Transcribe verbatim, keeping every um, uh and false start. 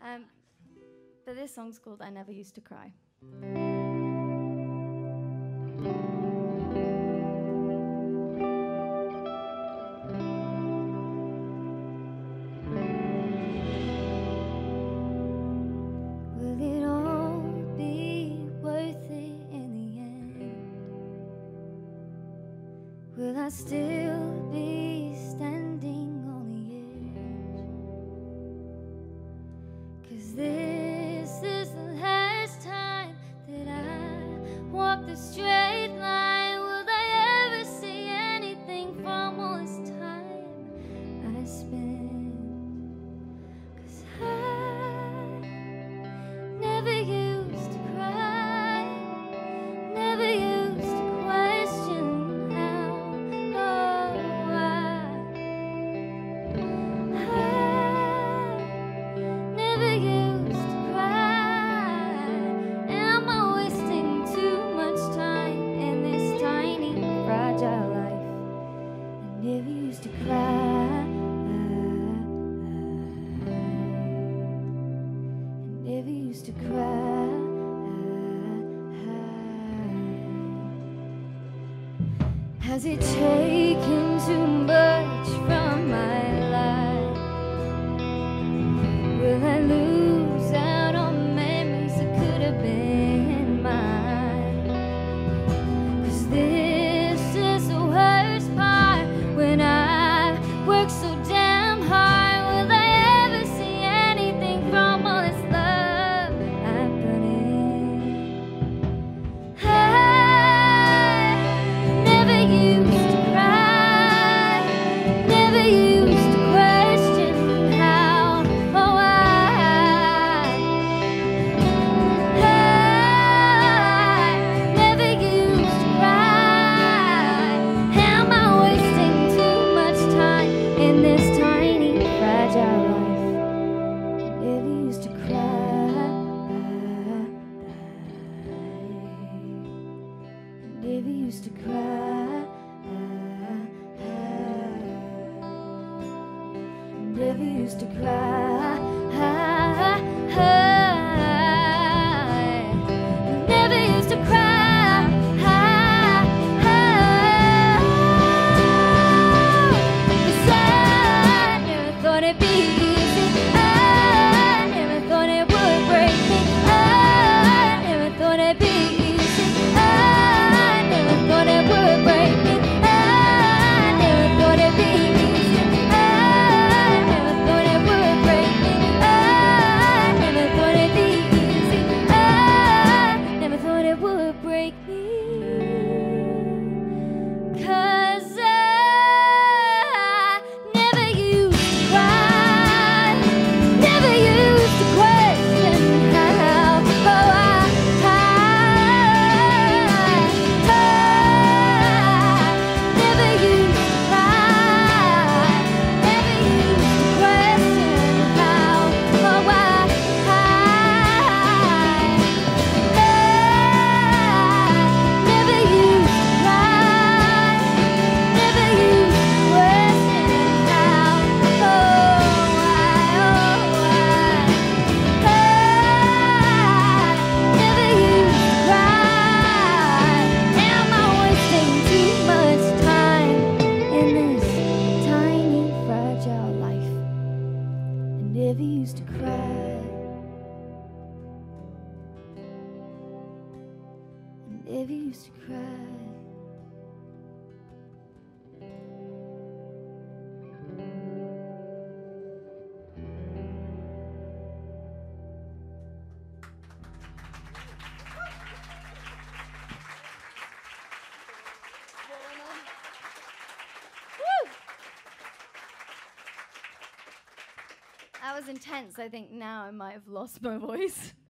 Um, but this song's called I Never Used to Cry. Will it all be worth it in the end? Will I still be standing on the edge? 'Cause this is the last time that I walk the straight line. Will I ever see anything from all this time I spent? 'Cause I never used to cry, never used to question how, oh, why. I never used to cry. Am I wasting too much time in this tiny, fragile life? I never used to cry. I never used to cry. Has it taken too much from my life? Will I lose out on memories that could have been mine? 'Cause this is the worst part, when I work so damn hard. Will I ever see anything from all this love I put in? I never used to cry, never used to question how, oh, I. I never used to cry. Am I wasting too much time in this tiny, fragile life? I never used to cry. I never used to cry. Never used to cry. Never used to cry. 'Cause I never thought it'd be easy. I never thought it would break me. I never thought it'd be easy. I never thought it would break me. I never thought it'd be easy. I never thought it would break me. I never thought it'd be easy. I never thought it would break me. 'Cause I never used to cry, never used to question how, oh, I, I, I never used to cry, never used to question how, oh, I, I, never used to cry, never used to question how, oh, I, oh, I, never used to cry. Am I wasting too much time in this tiny, fragile life? I never used to cry. I never used to cry. That was intense. I think now I might have lost my voice.